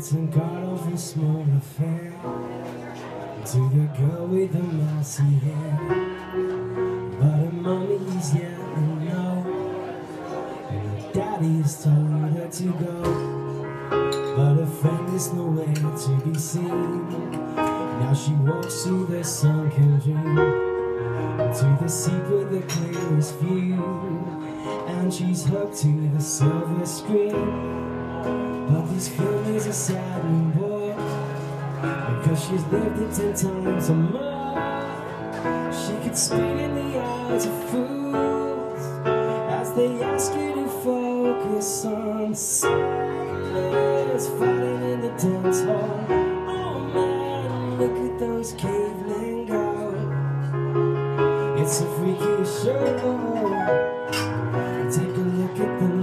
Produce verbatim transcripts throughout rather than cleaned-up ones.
It's a god-awful small affair to the girl with the mousy hair, but her mommy's yelling no, and her daddy's told her to go, but her friend is nowhere to be seen. Now she walks through the sunken dream to the seat with the clearest view, and she's hooked to the silver screen. But this film is a sad new boy, because she's lived it ten times or more. She could spit in the eyes of fools as they ask you to focus on sailors fighting in the dance hall. Oh man, look at those cavemen go. It's a freaky show. Take a look at them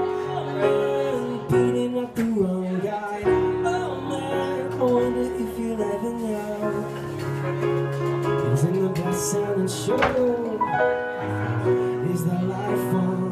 beating up the wrong guy. Oh man, I wonder if you'll ever know. He's in the best sounding show. Is that life on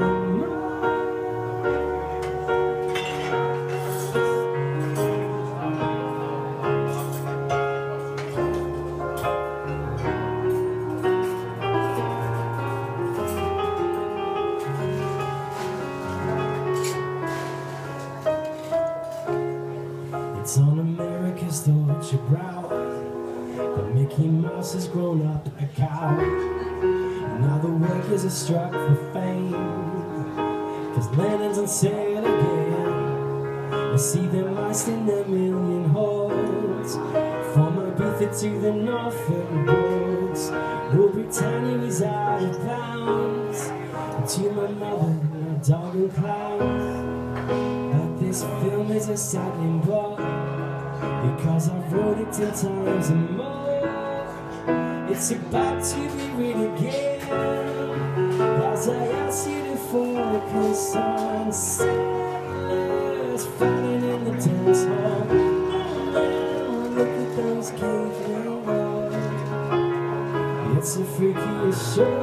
It's on America's tortured brow, but Mickey Mouse has grown up a cow. Now the workers are struck for fame, cause Lennon's on sale again. I see them mice in their million hordes, from Ibiza to the Norfolk Broads. Rule Britannia is out of bounds, and to my mother, my dog and clowns. But this film is a saddening blow, because I've wrote it ten times and more. It's about to be read again, as I ask you to focus on sailors fighting in the dance hall. Oh man, look at those cavemen go. It's a freaky show.